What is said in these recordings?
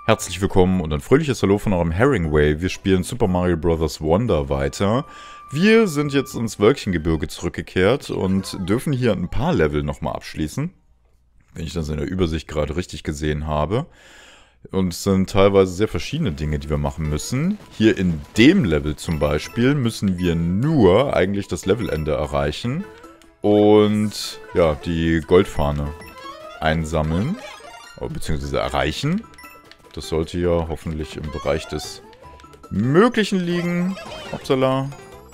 Herzlich willkommen und ein fröhliches Hallo von eurem Herringway. Wir spielen Super Mario Bros. Wonder weiter. Wir sind jetzt ins Wölkchengebirge zurückgekehrt und dürfen hier ein paar Level nochmal abschließen. Wenn ich das in der Übersicht gerade richtig gesehen habe. Und es sind teilweise sehr verschiedene Dinge, die wir machen müssen. Hier in dem Level zum Beispiel müssen wir nur eigentlich das Levelende erreichen. Und ja, die Goldfahne einsammeln. Beziehungsweise erreichen. Das sollte ja hoffentlich im Bereich des Möglichen liegen. Upsala.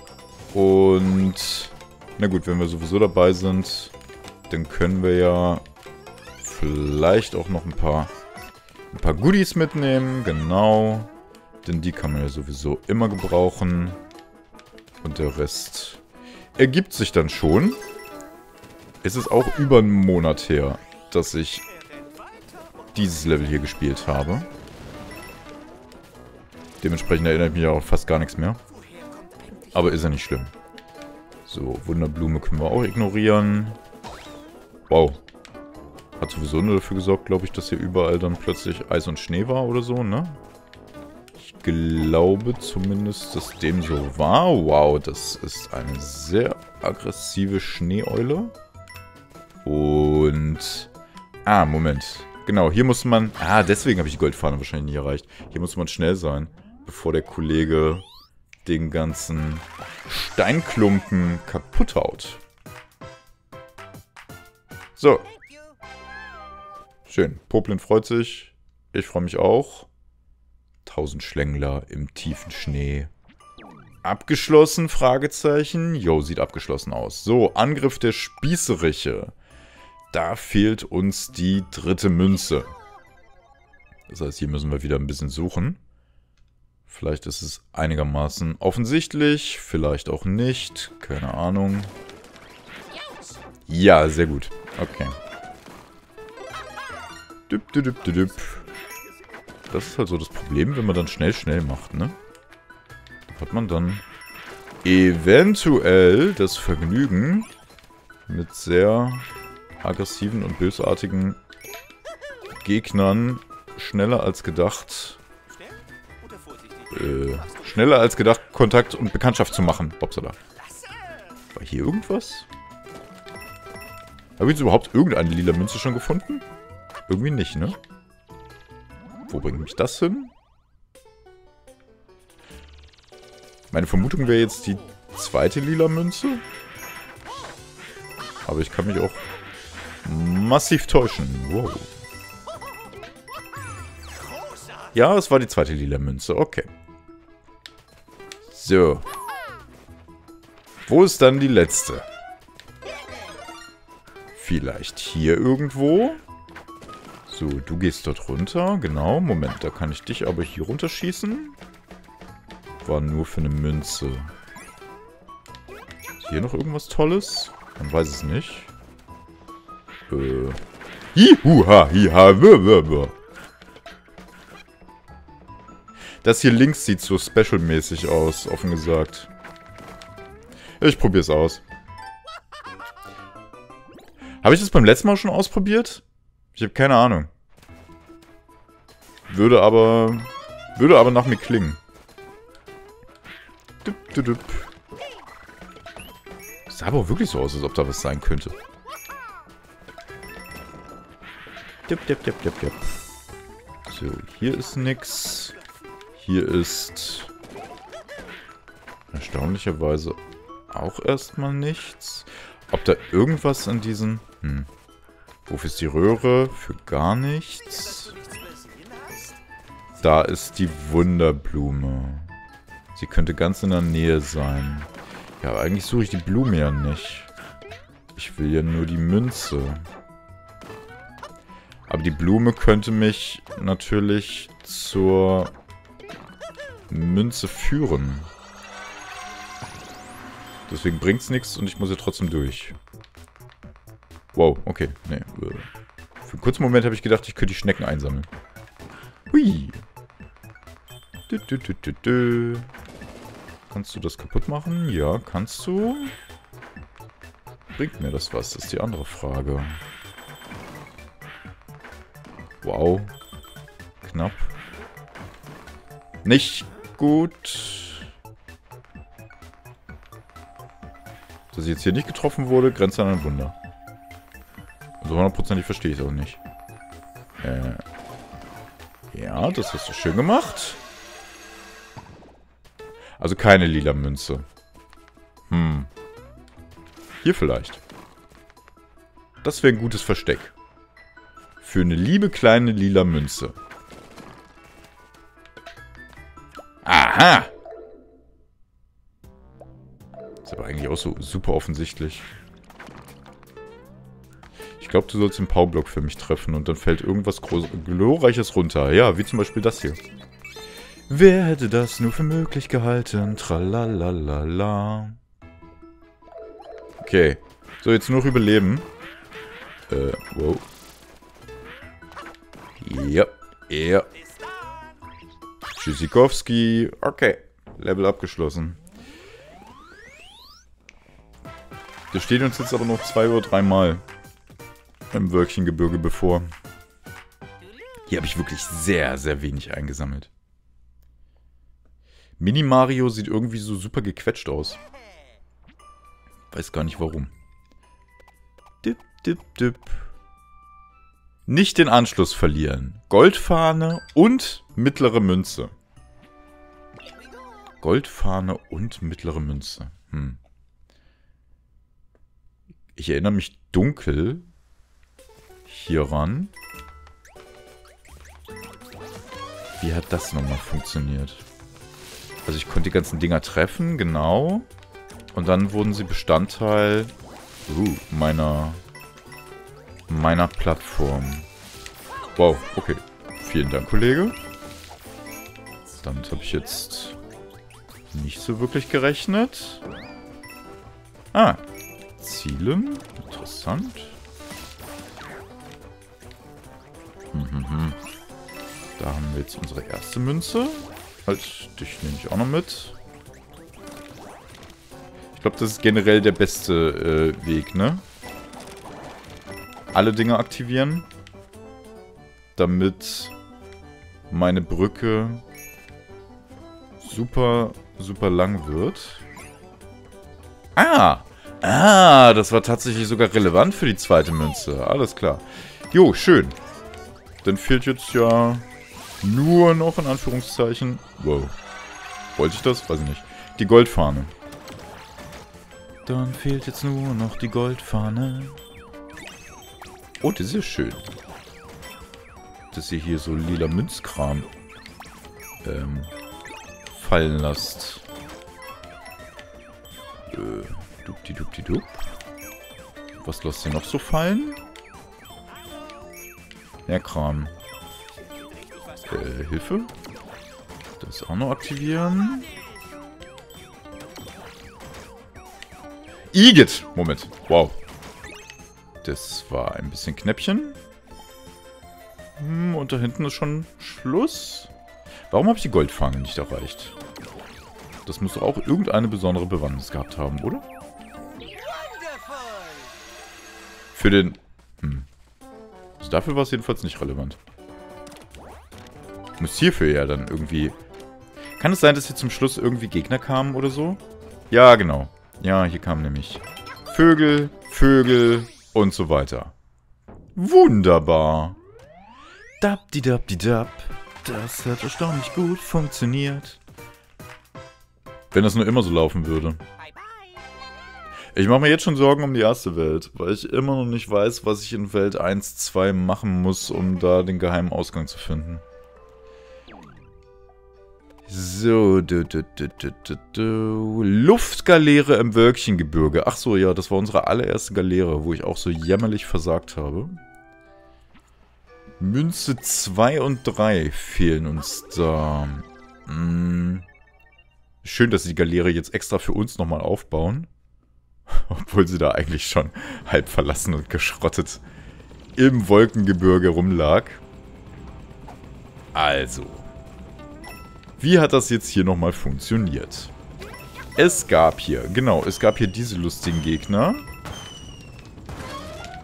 Und na gut, wenn wir sowieso dabei sind, dann können wir ja vielleicht auch noch ein paar Goodies mitnehmen. Genau. Denn die kann man ja sowieso immer gebrauchen. Und der Rest ergibt sich dann schon. Es ist auch über einen Monat her, dass ich dieses Level hier gespielt habe. Dementsprechend erinnere ich mich auch fast gar nichts mehr. Aber ist ja nicht schlimm. So, Wunderblume können wir auch ignorieren. Wow. Hat sowieso nur dafür gesorgt, glaube ich, dass hier überall dann plötzlich Eis und Schnee war oder so, ne? Ich glaube zumindest, dass dem so war. Wow, das ist eine sehr aggressive Schneeeule. Und... Ah, Moment. Genau, hier muss man... Ah, deswegen habe ich die Goldfahne wahrscheinlich nicht erreicht. Hier muss man schnell sein, bevor der Kollege den ganzen Steinklumpen kaputt haut. So. Schön. Poplin freut sich. Ich freue mich auch. 1000 Schlängler im tiefen Schnee. Abgeschlossen? Fragezeichen. Jo, sieht abgeschlossen aus. So, Angriff der Spießeriche. Da fehlt uns die dritte Münze. Das heißt, hier müssen wir wieder ein bisschen suchen. Vielleicht ist es einigermaßen offensichtlich, vielleicht auch nicht. Keine Ahnung. Ja, sehr gut. Okay. Das ist halt so das Problem, wenn man dann schnell macht, ne? Da hat man dann eventuell das Vergnügen mit sehr aggressiven und bösartigen Gegnern schneller als gedacht Kontakt und Bekanntschaft zu machen. Upsala. War hier irgendwas? Habe ich jetzt überhaupt irgendeine lila Münze schon gefunden? Irgendwie nicht, ne? Wo bringt mich das hin? Meine Vermutung wäre jetzt die zweite lila Münze. Aber ich kann mich auch massiv täuschen. Wow. Ja, es war die zweite lila Münze. Okay. So. Wo ist dann die letzte? Vielleicht hier irgendwo? So, du gehst dort runter. Genau, Moment. Da kann ich dich aber hier runterschießen. War nur für eine Münze. Ist hier noch irgendwas Tolles? Man weiß es nicht. Hihuha, hiha, das hier links sieht so special-mäßig aus, offen gesagt. Ich probier's aus. Habe ich das beim letzten Mal schon ausprobiert? Ich habe keine Ahnung. Würde aber nach mir klingen. Sah aber auch wirklich so aus, als ob da was sein könnte. So, hier ist nix. Hier ist erstaunlicherweise auch erstmal nichts. Ob da irgendwas an diesen... Wofür ist die Röhre? Für gar nichts. Da ist die Wunderblume. Sie könnte ganz in der Nähe sein. Ja, aber eigentlich suche ich die Blume ja nicht. Ich will ja nur die Münze. Aber die Blume könnte mich natürlich zur Münze führen. Deswegen bringt's nichts und ich muss ja trotzdem durch. Wow, okay. Nee. Für einen kurzen Moment habe ich gedacht, ich könnte die Schnecken einsammeln. Hui. Kannst du das kaputt machen? Ja, kannst du. Bringt mir das was? Das ist die andere Frage. Wow. Knapp. Nicht gut. Dass ich jetzt hier nicht getroffen wurde, grenzt an ein Wunder. Also 100%ig verstehe ich es auch nicht. Ja, das hast du schön gemacht. Also keine lila Münze. Hier vielleicht. Das wäre ein gutes Versteck. Für eine liebe kleine lila Münze. Aha! Ist aber eigentlich auch so super offensichtlich. Ich glaube, du sollst den Powerblock für mich treffen und dann fällt irgendwas Glorreiches runter. Ja, wie zum Beispiel das hier. Wer hätte das nur für möglich gehalten? Tralalala. Okay. So, jetzt nur noch überleben. Wow. Ja. Ja. Tschüssikowski. Okay. Level abgeschlossen. Das steht uns jetzt aber noch 2 oder 3 Mal im Wölkchengebirge bevor. Hier habe ich wirklich sehr, sehr wenig eingesammelt. Mini Mario sieht irgendwie so super gequetscht aus. Weiß gar nicht warum. Dip, dip, dip. Nicht den Anschluss verlieren. Goldfahne und mittlere Münze. Goldfahne und mittlere Münze. Ich erinnere mich dunkel hieran. Wie hat das nochmal funktioniert? Also ich konnte die ganzen Dinger treffen, genau. Und dann wurden sie Bestandteil meiner Plattform. Wow, okay. Vielen Dank, Kollege. Damit habe ich jetzt nicht so wirklich gerechnet. Ah, Zielen. Interessant. Da haben wir jetzt unsere erste Münze. Halt, dich nehme ich auch noch mit. Ich glaube, das ist generell der beste Weg, ne? Alle Dinge aktivieren. Damit meine Brücke super, super lang wird. Das war tatsächlich sogar relevant für die zweite Münze. Alles klar. Jo, schön. Dann fehlt jetzt ja nur noch, in Anführungszeichen... Wow. Wollte ich das? Weiß ich nicht. Die Goldfahne. Dann fehlt jetzt nur noch die Goldfahne. Oh, das ist ja schön. Dass ihr hier so lila Münzkram fallen lasst. Dupdi-dupdi-dup. Was lasst ihr noch so fallen? Mehr Kram. Hilfe. Das auch noch aktivieren. Igitt! Moment. Wow. Das war ein bisschen Knäppchen. Und da hinten ist schon Schluss. Warum habe ich die Goldfahne nicht erreicht? Das muss doch auch irgendeine besondere Bewandtnis gehabt haben, oder? Für den... Also dafür war es jedenfalls nicht relevant. Muss hierfür ja dann irgendwie... Kann es sein, dass hier zum Schluss irgendwie Gegner kamen oder so? Ja, genau. Ja, hier kamen nämlich Vögel, Vögel und so weiter. Wunderbar. Dabdi-dabdi-dab. Das hat erstaunlich gut funktioniert. Wenn das nur immer so laufen würde. Ich mache mir jetzt schon Sorgen um die erste Welt, weil ich immer noch nicht weiß, was ich in Welt 1, 2 machen muss, um da den geheimen Ausgang zu finden. So, Luftgaleere im Wölkchengebirge. Ach so, ja, das war unsere allererste Galeere, wo ich auch so jämmerlich versagt habe. Münze 2 und 3 fehlen uns da. Schön, dass sie die Galeere jetzt extra für uns nochmal aufbauen. Obwohl sie da eigentlich schon halb verlassen und geschrottet im Wolkengebirge rumlag. Also. Wie hat das jetzt hier nochmal funktioniert? Es gab hier diese lustigen Gegner.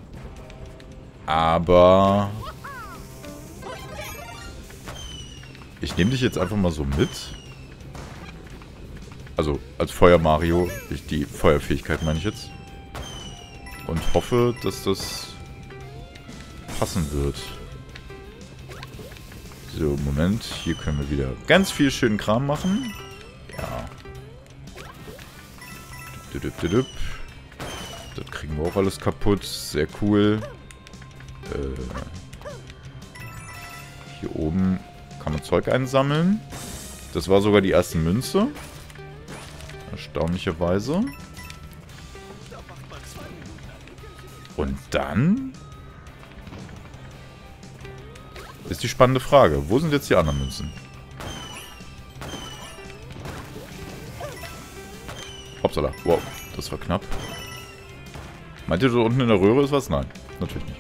Aber... Ich nehme dich jetzt einfach mal so mit. Also, als Feuer-Mario. Die Feuerfähigkeit meine ich jetzt. Und hoffe, dass das passen wird. So, Moment. Hier können wir wieder ganz viel schönen Kram machen. Ja. Das kriegen wir auch alles kaputt. Sehr cool. Hier oben kann man Zeug einsammeln. Das war sogar die erste Münze. Erstaunlicherweise. Und dann ist die spannende Frage. Wo sind jetzt die anderen Münzen? Hoppsala. Wow, das war knapp. Meint ihr, da unten in der Röhre ist was? Nein, natürlich nicht.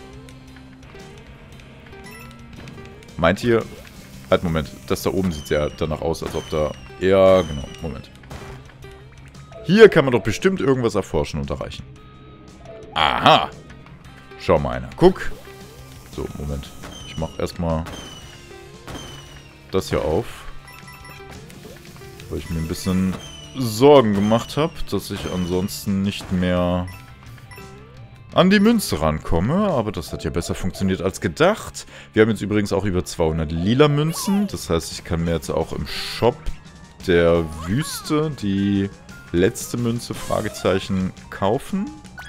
Meint ihr... Halt, Moment. Das da oben sieht ja danach aus, als ob da... Ja, genau. Moment. Hier kann man doch bestimmt irgendwas erforschen und erreichen. Aha! Schau mal einer. Guck! So, Moment. Ich mach erstmal das hier auf. Weil ich mir ein bisschen Sorgen gemacht habe, dass ich ansonsten nicht mehr an die Münze rankomme. Aber das hat ja besser funktioniert als gedacht. Wir haben jetzt übrigens auch über 200 lila Münzen. Das heißt, ich kann mir jetzt auch im Shop der Wüste die letzte Münze, Fragezeichen, kaufen.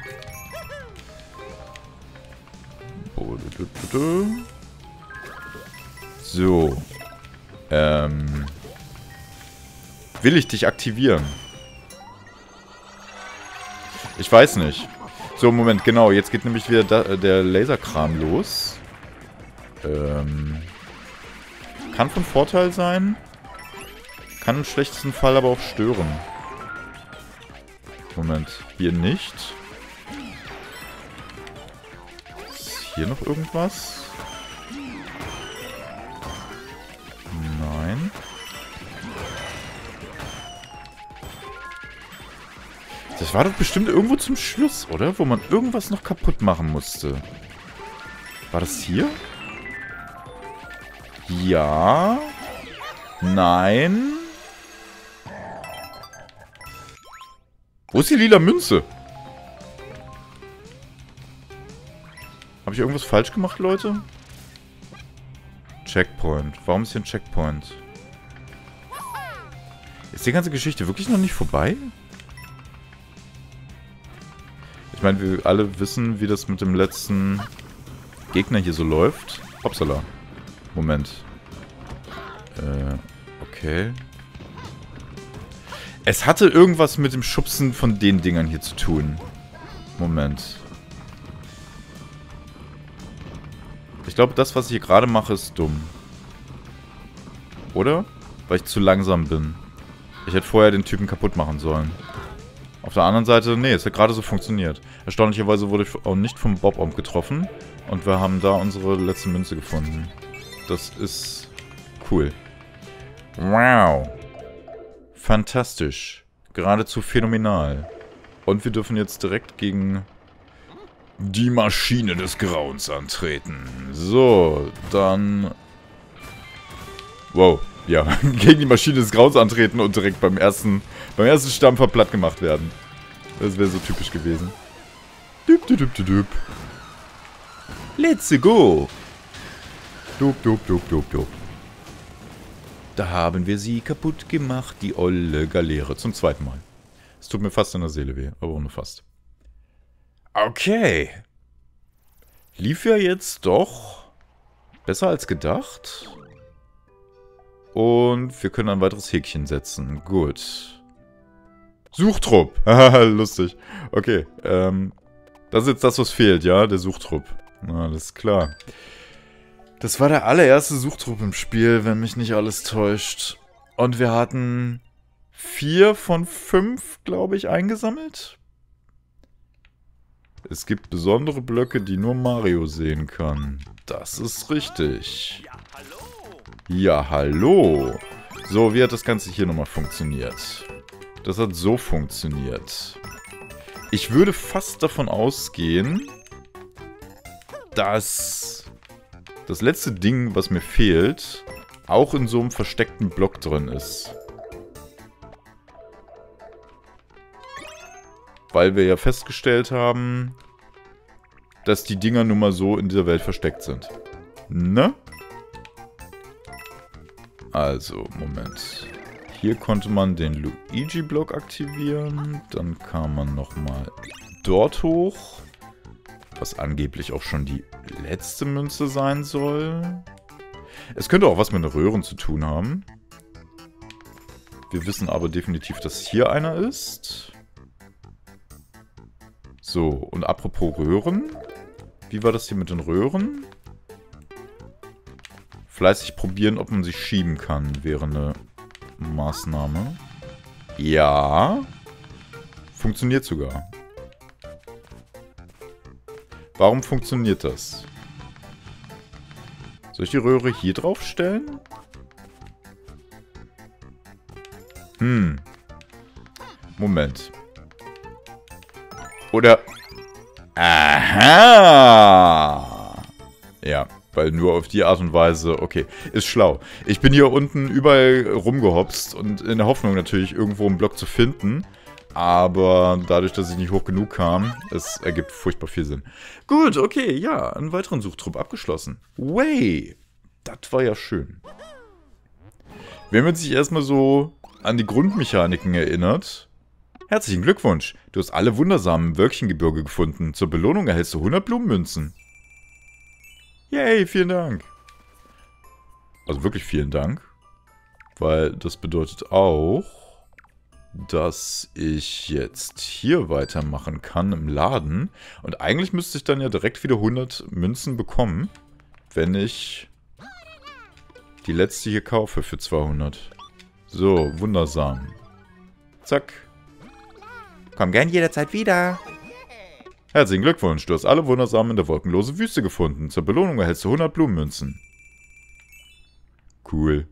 So. Will ich dich aktivieren? Ich weiß nicht. So, Moment, genau. Jetzt geht nämlich wieder der Laserkram los. Kann von Vorteil sein. Kann im schlechtesten Fall aber auch stören. Moment, hier nicht. Ist hier noch irgendwas? Nein. Das war doch bestimmt irgendwo zum Schluss, oder? Wo man irgendwas noch kaputt machen musste. War das hier? Ja. Nein. Wo ist die lila Münze? Habe ich irgendwas falsch gemacht, Leute? Checkpoint. Warum ist hier ein Checkpoint? Ist die ganze Geschichte wirklich noch nicht vorbei? Ich meine, wir alle wissen, wie das mit dem letzten Gegner hier so läuft. Hoppsala. Moment. Okay. Es hatte irgendwas mit dem Schubsen von den Dingern hier zu tun. Moment. Ich glaube, das, was ich hier gerade mache, ist dumm. Oder? Weil ich zu langsam bin. Ich hätte vorher den Typen kaputt machen sollen. Auf der anderen Seite, nee, es hat gerade so funktioniert. Erstaunlicherweise wurde ich auch nicht vom Bob-Omb getroffen. Und wir haben da unsere letzte Münze gefunden. Das ist cool. Wow. Fantastisch. Geradezu phänomenal. Und wir dürfen jetzt direkt gegen die Maschine des Grauens antreten. So, dann... Wow, ja. Gegen die Maschine des Grauens antreten und direkt beim ersten Stampfer platt gemacht werden. Das wäre so typisch gewesen. Düp, düp, düp, düp. Let's go. Dup, dup, dup, dup, dup. Da haben wir sie kaputt gemacht, die olle Galeere. Zum zweiten Mal. Es tut mir fast in der Seele weh, aber ohne fast. Okay. Lief ja jetzt doch besser als gedacht. Und wir können ein weiteres Häkchen setzen. Gut. Suchtrupp. Haha, lustig. Okay, das ist jetzt das, was fehlt, ja? Der Suchtrupp. Alles klar. Das war der allererste Suchtrupp im Spiel, wenn mich nicht alles täuscht. Und wir hatten 4 von 5, glaube ich, eingesammelt. Es gibt besondere Blöcke, die nur Mario sehen kann. Das ist richtig. Ja, hallo. So, wie hat das Ganze hier nochmal funktioniert? Das hat so funktioniert. Ich würde fast davon ausgehen, dass das letzte Ding, was mir fehlt, auch in so einem versteckten Block drin ist. Weil wir ja festgestellt haben, dass die Dinger nun mal so in dieser Welt versteckt sind. Ne? Also, Moment. Hier konnte man den Luigi-Block aktivieren. Dann kam man nochmal dort hoch. Was angeblich auch schon die letzte Münze sein soll. Es könnte auch was mit den Röhren zu tun haben. Wir wissen aber definitiv, dass hier einer ist. So, und apropos Röhren. Wie war das hier mit den Röhren? Fleißig probieren, ob man sie schieben kann, wäre eine Maßnahme. Ja. Funktioniert sogar. Warum funktioniert das? Soll ich die Röhre hier drauf stellen? Moment. Oder... Aha! Ja, weil nur auf die Art und Weise... Okay, ist schlau. Ich bin hier unten überall rumgehopst und in der Hoffnung natürlich irgendwo einen Block zu finden. Aber dadurch, dass ich nicht hoch genug kam, es ergibt furchtbar viel Sinn. Gut, okay, ja, einen weiteren Suchtrupp abgeschlossen. Way! Das war ja schön. Wenn man sich erstmal so an die Grundmechaniken erinnert... Herzlichen Glückwunsch, du hast alle Wundersamen im Wölkchengebirge gefunden. Zur Belohnung erhältst du 100 Blumenmünzen. Yay, vielen Dank. Also wirklich vielen Dank. Weil das bedeutet auch, dass ich jetzt hier weitermachen kann im Laden. Und eigentlich müsste ich dann ja direkt wieder 100 Münzen bekommen, wenn ich die letzte hier kaufe für 200. So, Wundersamen. Zack. Komm gern jederzeit wieder. Herzlichen Glückwunsch, du hast alle Wundersamen in der wolkenlosen Wüste gefunden. Zur Belohnung erhältst du 100 Blumenmünzen. Cool.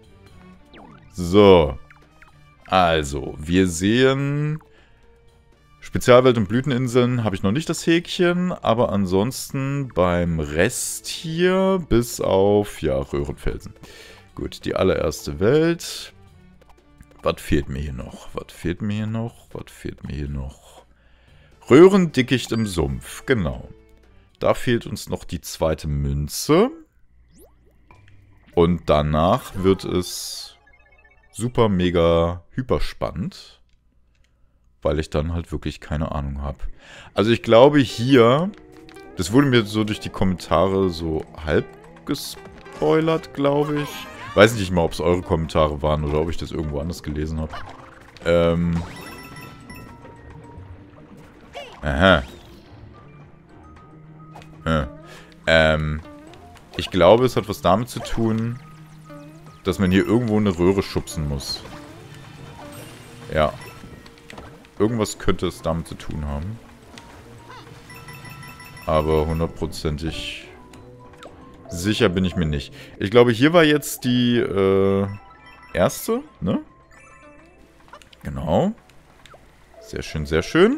So. Also, wir sehen... Spezialwelt und Blüteninseln habe ich noch nicht das Häkchen, aber ansonsten beim Rest hier bis auf, ja, Röhrenfelsen. Gut, die allererste Welt... Was fehlt mir hier noch? Was fehlt mir hier noch? Was fehlt mir hier noch? Röhrendickicht im Sumpf, genau. Da fehlt uns noch die zweite Münze. Und danach wird es super, mega, hyper spannend. Weil ich dann halt wirklich keine Ahnung habe. Also ich glaube hier, das wurde mir so durch die Kommentare so halb gespoilert, glaube ich. Weiß nicht mal, ob es eure Kommentare waren oder ob ich das irgendwo anders gelesen habe. Aha. Ich glaube, es hat was damit zu tun, dass man hier irgendwo eine Röhre schubsen muss. Ja. Irgendwas könnte es damit zu tun haben. Aber hundertprozentig... sicher bin ich mir nicht. Ich glaube, hier war jetzt die erste, ne? Genau. Sehr schön, sehr schön.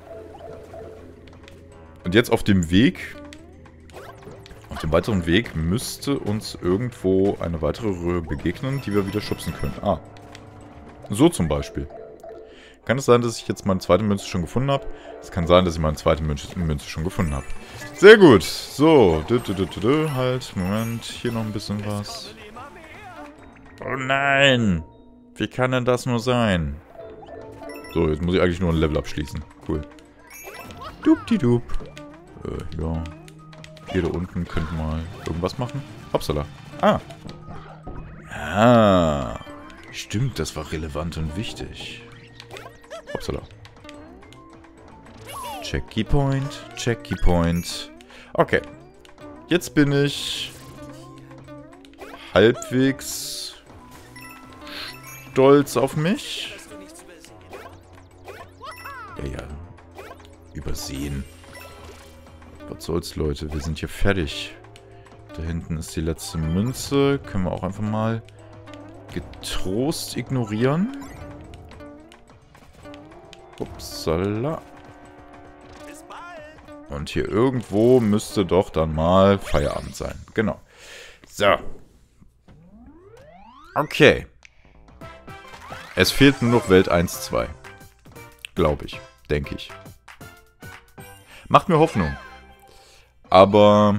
Und jetzt auf dem Weg, auf dem weiteren Weg müsste uns irgendwo eine weitere Röhre begegnen, die wir wieder schubsen können. Ah. So zum Beispiel. Kann es sein, dass ich jetzt meine zweite Münze schon gefunden habe? Es kann sein, dass ich meine zweite Münze schon gefunden habe. Sehr gut. So. Halt, Moment. Hier noch ein bisschen was. Oh nein. Wie kann denn das nur sein? So, jetzt muss ich eigentlich nur ein Level abschließen. Cool. Dupdidup. Ja. Hier da unten könnte mal irgendwas machen. Hopsala. Ah. Ah. Stimmt, das war relevant und wichtig. Upsala. Checky Point, Checky Point. Okay. Jetzt bin ich halbwegs stolz auf mich. Ja. Übersehen. Was soll's, Leute? Wir sind hier fertig. Da hinten ist die letzte Münze. Können wir auch einfach mal getrost ignorieren. Upsala. Und hier irgendwo müsste doch dann mal Feierabend sein. Genau. So. Okay. Es fehlt nur noch Welt 1, 2. Glaube ich. Denke ich. Macht mir Hoffnung. Aber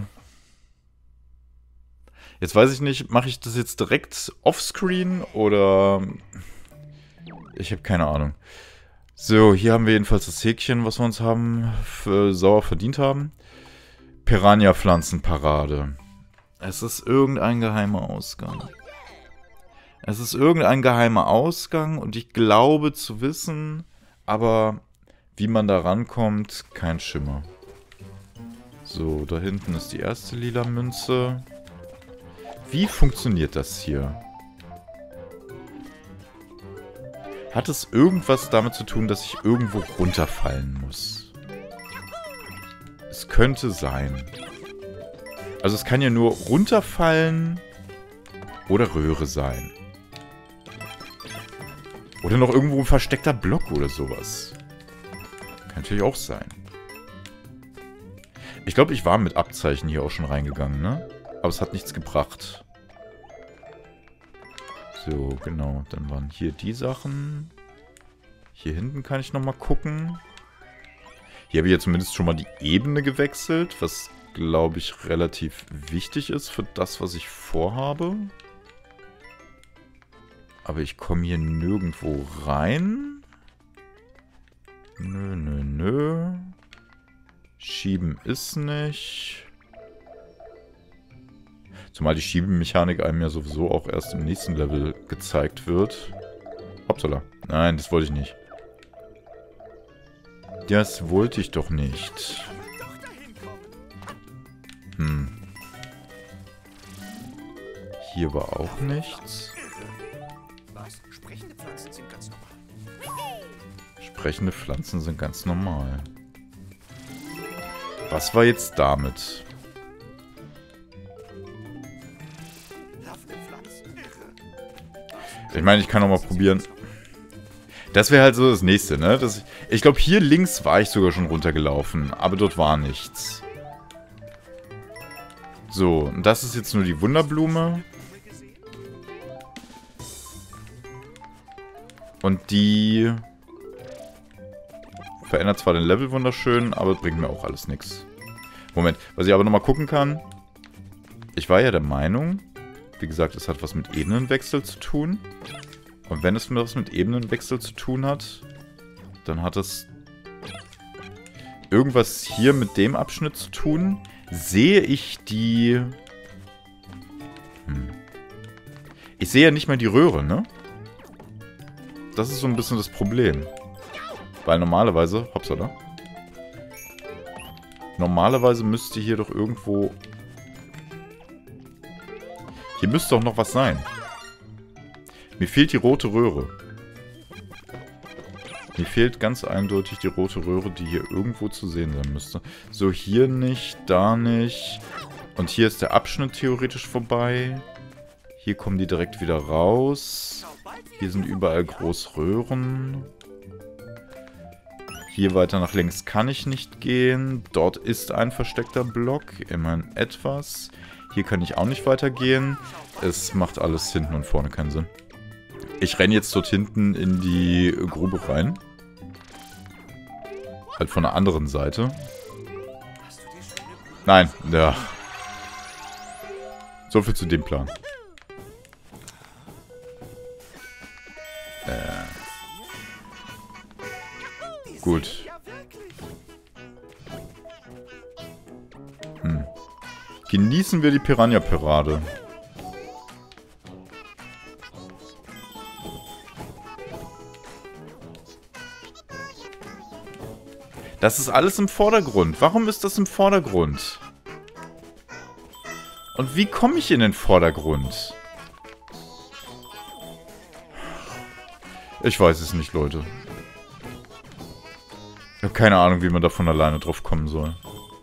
jetzt weiß ich nicht, mache ich das jetzt direkt offscreen oder... Ich habe keine Ahnung. So, hier haben wir jedenfalls das Häkchen, was wir uns sauer verdient haben. Piranha-Pflanzenparade. Es ist irgendein geheimer Ausgang. Es ist irgendein geheimer Ausgang und ich glaube zu wissen, aber wie man da rankommt, kein Schimmer. So, da hinten ist die erste lila Münze. Wie funktioniert das hier? Hat es irgendwas damit zu tun, dass ich irgendwo runterfallen muss? Es könnte sein. Also es kann ja nur runterfallen oder Röhre sein. Oder noch irgendwo ein versteckter Block oder sowas. Kann natürlich auch sein. Ich glaube, ich war mit Abzeichen hier auch schon reingegangen, ne? Aber es hat nichts gebracht. So, genau. Dann waren hier die Sachen. Hier hinten kann ich nochmal gucken. Hier habe ich ja zumindest schon mal die Ebene gewechselt, was, glaube ich, relativ wichtig ist für das, was ich vorhabe. Aber ich komme hier nirgendwo rein. Nö, nö, nö. Schieben ist nicht. Zumal die Schiebemechanik einem ja sowieso auch erst im nächsten Level gezeigt wird. Hoppsala. Nein, das wollte ich nicht. Das wollte ich doch nicht. Hier war auch nichts. Sprechende Pflanzen sind ganz normal. Sprechende Pflanzen sind ganz normal. Was war jetzt damit? Ich meine, ich kann noch mal probieren. Das wäre halt so das nächste, ne? Ich glaube, hier links war ich sogar schon runtergelaufen, aber dort war nichts. So, und das ist jetzt nur die Wunderblume. Und die verändert zwar den Level wunderschön, aber bringt mir auch alles nichts. Moment, was ich aber nochmal gucken kann. Ich war ja der Meinung, wie gesagt, es hat was mit Ebenenwechsel zu tun. Und wenn es was mit Ebenenwechsel zu tun hat, dann hat es irgendwas hier mit dem Abschnitt zu tun. Sehe ich die... Ich sehe ja nicht mehr die Röhre, ne? Das ist so ein bisschen das Problem. Weil normalerweise... Hoppsala. Normalerweise müsste hier doch irgendwo... Hier müsste doch noch was sein. Mir fehlt die rote Röhre. Mir fehlt ganz eindeutig die rote Röhre, die hier irgendwo zu sehen sein müsste. So, hier nicht, da nicht. Und hier ist der Abschnitt theoretisch vorbei. Hier kommen die direkt wieder raus. Hier sind überall Großröhren. Hier weiter nach links kann ich nicht gehen. Dort ist ein versteckter Block. Immerhin etwas. Hier kann ich auch nicht weitergehen. Es macht alles hinten und vorne keinen Sinn. Ich renne jetzt dort hinten in die Grube rein. Halt von der anderen Seite. Nein, ja. So viel zu dem Plan. Gut. Genießen wir die Piranha-Parade. Das ist alles im Vordergrund. Warum ist das im Vordergrund? Und wie komme ich in den Vordergrund? Ich weiß es nicht, Leute. Ich habe keine Ahnung, wie man da von alleine drauf kommen soll.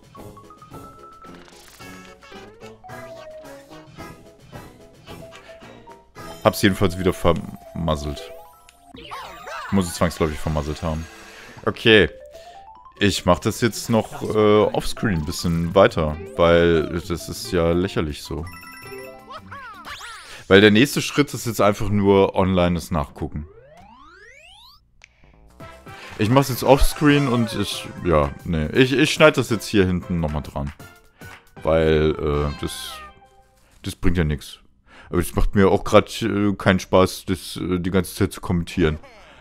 Hab's jedenfalls wieder vermasselt. Muss es zwangsläufig vermasselt haben. Okay. Ich mache das jetzt noch offscreen ein bisschen weiter, weil das ist ja lächerlich so. Weil der nächste Schritt ist jetzt einfach nur onlinees Nachgucken. Ich mach's jetzt offscreen und ich schneide das jetzt hier hinten nochmal dran. Weil, das bringt ja nichts. Aber es macht mir auch gerade keinen Spaß, das die ganze Zeit zu kommentieren.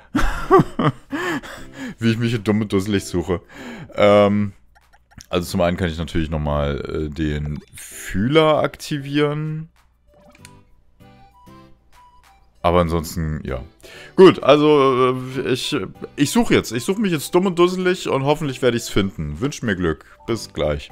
Wie ich mich hier dumm und dusselig suche. Also zum einen kann ich natürlich nochmal den Fühler aktivieren. Aber ansonsten, ja. Gut, also ich suche jetzt. Ich suche mich jetzt dumm und dusselig und hoffentlich werde ich es finden. Wünscht mir Glück. Bis gleich.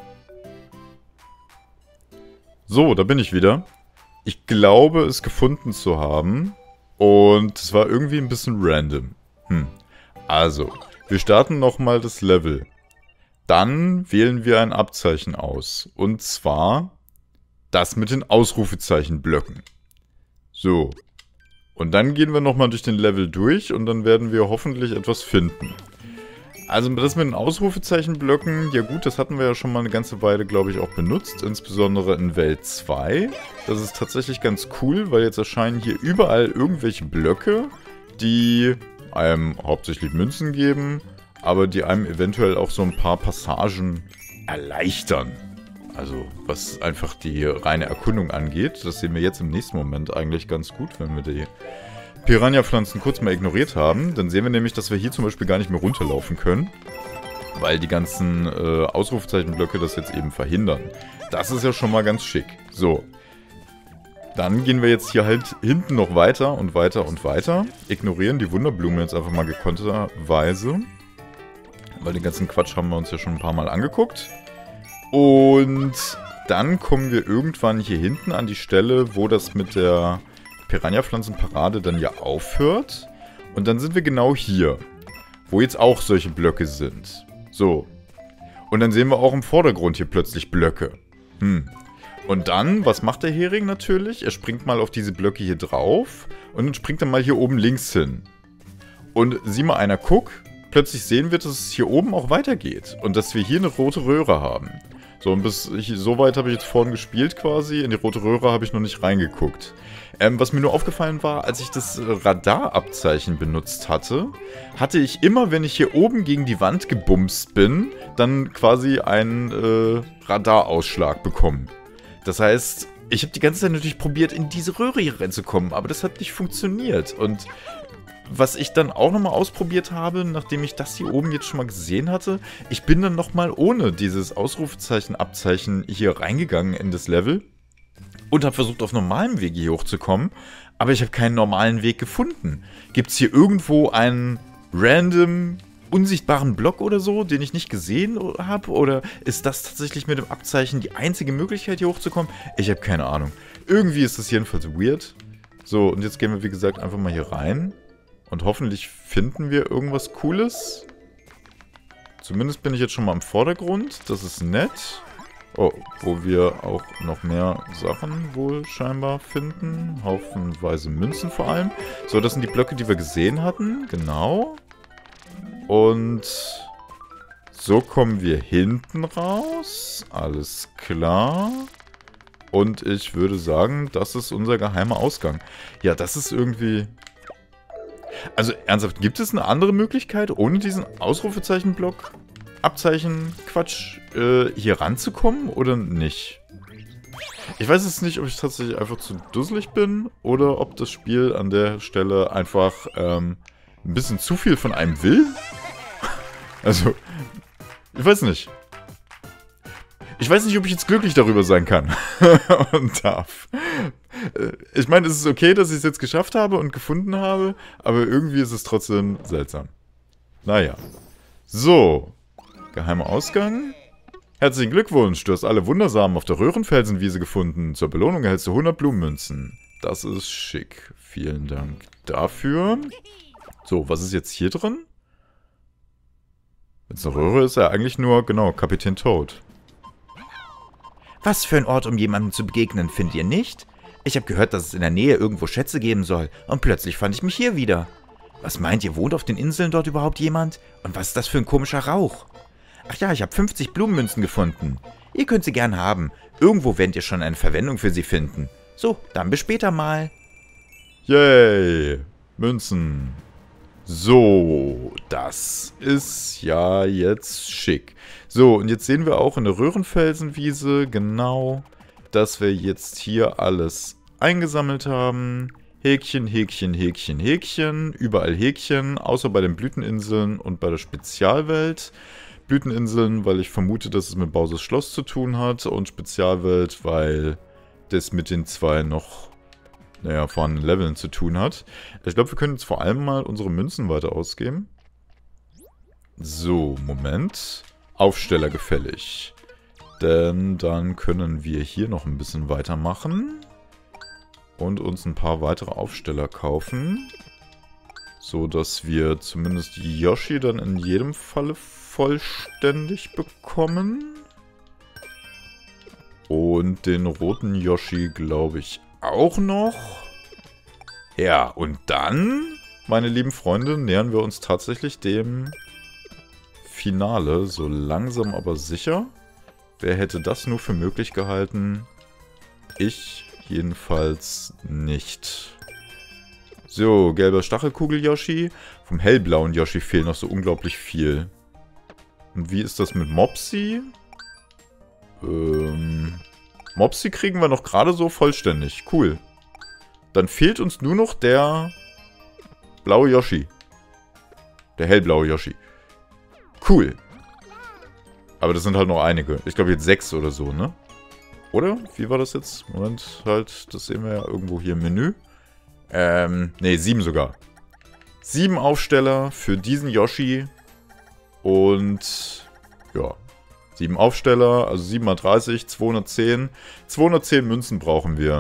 So, da bin ich wieder. Ich glaube, es gefunden zu haben. Und es war irgendwie ein bisschen random. Also, wir starten nochmal das Level. Dann wählen wir ein Abzeichen aus. Und zwar das mit den Ausrufezeichenblöcken. So. Und dann gehen wir nochmal durch den Level durch und dann werden wir hoffentlich etwas finden. Also das mit den Ausrufezeichenblöcken, ja gut, das hatten wir ja schon mal eine ganze Weile, glaube ich, auch benutzt. Insbesondere in Welt 2. Das ist tatsächlich ganz cool, weil jetzt erscheinen hier überall irgendwelche Blöcke, die einem hauptsächlich Münzen geben, aber die einem eventuell auch so ein paar Passagen erleichtern. Also was einfach die reine Erkundung angeht. Das sehen wir jetzt im nächsten Moment eigentlich ganz gut, wenn wir die Piranha-Pflanzen kurz mal ignoriert haben. Dann sehen wir nämlich, dass wir hier zum Beispiel gar nicht mehr runterlaufen können. Weil die ganzen Ausrufezeichenblöcke das jetzt eben verhindern. Das ist ja schon mal ganz schick. So. Dann gehen wir jetzt hier halt hinten noch weiter und weiter und weiter. Ignorieren die Wunderblume jetzt einfach mal gekonterweise. Weil den ganzen Quatsch haben wir uns ja schon ein paar Mal angeguckt. Und dann kommen wir irgendwann hier hinten an die Stelle, wo das mit der Piranha-Pflanzenparade dann ja aufhört. Und dann sind wir genau hier, wo jetzt auch solche Blöcke sind. So. Und dann sehen wir auch im Vordergrund hier plötzlich Blöcke. Und dann, was macht der Hering natürlich? Er springt mal auf diese Blöcke hier drauf und dann springt er mal hier oben links hin. Und sieh mal einer, guck, plötzlich sehen wir, dass es hier oben auch weitergeht. Und dass wir hier eine rote Röhre haben. So, und so weit habe ich jetzt vorhin gespielt quasi. In die rote Röhre habe ich noch nicht reingeguckt. Was mir nur aufgefallen war, als ich das Radarabzeichen benutzt hatte, hatte ich immer, wenn ich hier oben gegen die Wand gebumst bin, dann quasi einen Radarausschlag bekommen. Das heißt, ich habe die ganze Zeit natürlich probiert, in diese Röhre hier reinzukommen, aber das hat nicht funktioniert. Und was ich dann auch nochmal ausprobiert habe, nachdem ich das hier oben jetzt schon mal gesehen hatte, ich bin dann nochmal ohne dieses Ausrufezeichen-Abzeichen hier reingegangen in das Level und habe versucht, auf normalem Wege hier hochzukommen, aber ich habe keinen normalen Weg gefunden. Gibt es hier irgendwo einen random, unsichtbaren Block oder so, den ich nicht gesehen habe? Oder ist das tatsächlich mit dem Abzeichen die einzige Möglichkeit, hier hochzukommen? Ich habe keine Ahnung. Irgendwie ist das jedenfalls weird. So, und jetzt gehen wir, wie gesagt, einfach mal hier rein. Und hoffentlich finden wir irgendwas Cooles. Zumindest bin ich jetzt schon mal im Vordergrund. Das ist nett. Oh, wo wir auch noch mehr Sachen wohl scheinbar finden. Haufenweise Münzen vor allem. So, das sind die Blöcke, die wir gesehen hatten. Genau. Und so kommen wir hinten raus. Alles klar. Und ich würde sagen, das ist unser geheimer Ausgang. Ja, das ist irgendwie... Also ernsthaft, gibt es eine andere Möglichkeit, ohne diesen Ausrufezeichen-Block, Abzeichen-Quatsch, hier ranzukommen oder nicht? Ich weiß jetzt nicht, ob ich tatsächlich einfach zu dusselig bin oder ob das Spiel an der Stelle einfach ein bisschen zu viel von einem will. Also, ich weiß nicht. Ich weiß nicht, ob ich jetzt glücklich darüber sein kann und darf. Ich meine, es ist okay, dass ich es jetzt geschafft habe und gefunden habe, aber irgendwie ist es trotzdem seltsam. Naja. So. Geheimer Ausgang. Herzlichen Glückwunsch, du hast alle Wundersamen auf der Röhrenfelsenwiese gefunden. Zur Belohnung erhältst du 100 Blumenmünzen. Das ist schick. Vielen Dank dafür. So, was ist jetzt hier drin? Wenn es eine Röhre ist, ja eigentlich nur, genau, Kapitän Toad. Was für ein Ort, um jemandem zu begegnen, findet ihr nicht? Ich habe gehört, dass es in der Nähe irgendwo Schätze geben soll und plötzlich fand ich mich hier wieder. Was meint ihr, wohnt auf den Inseln dort überhaupt jemand? Und was ist das für ein komischer Rauch? Ach ja, ich habe 50 Blumenmünzen gefunden. Ihr könnt sie gern haben. Irgendwo werdet ihr schon eine Verwendung für sie finden. So, dann bis später mal. Yay! Münzen. So, das ist ja jetzt schick. So, und jetzt sehen wir auch in der Röhrenfelsenwiese genau, dass wir jetzt hier alles eingesammelt haben. Häkchen, Häkchen, Häkchen, Häkchen. Überall Häkchen, außer bei den Blüteninseln und bei der Spezialwelt. Blüteninseln, weil ich vermute, dass es mit Bowsers Schloss zu tun hat. Und Spezialwelt, weil das mit den zwei noch, naja, vorhandenen Leveln zu tun hat. Ich glaube, wir können jetzt vor allem mal unsere Münzen weiter ausgeben. So, Moment. Aufsteller gefällig. Denn dann können wir hier noch ein bisschen weitermachen. Und uns ein paar weitere Aufsteller kaufen. So dass wir zumindest Yoshi dann in jedem Falle vollständig bekommen. Und den roten Yoshi, glaube ich, auch noch. Ja, und dann, meine lieben Freunde, nähern wir uns tatsächlich dem Finale. So langsam aber sicher. Wer hätte das nur für möglich gehalten? Ich jedenfalls nicht. So, gelber Stachelkugel-Yoshi. Vom hellblauen Yoshi fehlt noch so unglaublich viel. Und wie ist das mit Mopsy? Mopsy kriegen wir noch gerade so vollständig. Cool. Dann fehlt uns nur noch der blaue Yoshi. Der hellblaue Yoshi. Cool. Aber das sind halt noch einige. Ich glaube jetzt 6 oder so, ne? Oder? Wie war das jetzt? Moment, halt, das sehen wir ja irgendwo hier im Menü. Ne, 7 sogar. 7 Aufsteller für diesen Yoshi. Und, ja, 7 Aufsteller, also 7 mal 30, 210. 210 Münzen brauchen wir.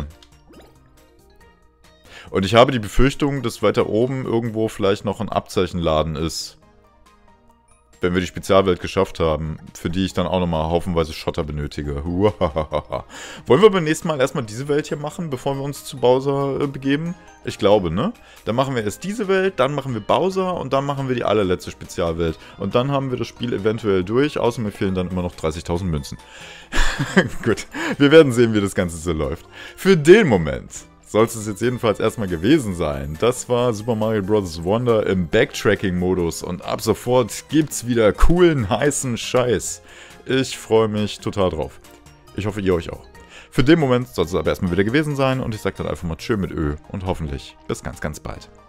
Und ich habe die Befürchtung, dass weiter oben irgendwo vielleicht noch ein Abzeichenladen ist. Wenn wir die Spezialwelt geschafft haben, für die ich dann auch nochmal haufenweise Schotter benötige. Wollen wir beim nächsten Mal erstmal diese Welt hier machen, bevor wir uns zu Bowser begeben? Ich glaube, ne? Dann machen wir erst diese Welt, dann machen wir Bowser und dann machen wir die allerletzte Spezialwelt. Und dann haben wir das Spiel eventuell durch, außer mir fehlen dann immer noch 30.000 Münzen. Gut, wir werden sehen, wie das Ganze so läuft. Für den Moment soll es jetzt jedenfalls erstmal gewesen sein. Das war Super Mario Bros. Wonder im Backtracking-Modus und ab sofort gibt's wieder coolen, heißen Scheiß. Ich freue mich total drauf. Ich hoffe, ihr euch auch. Für den Moment soll es aber erstmal wieder gewesen sein und ich sage dann einfach mal tschö mit Ö und hoffentlich bis ganz, ganz bald.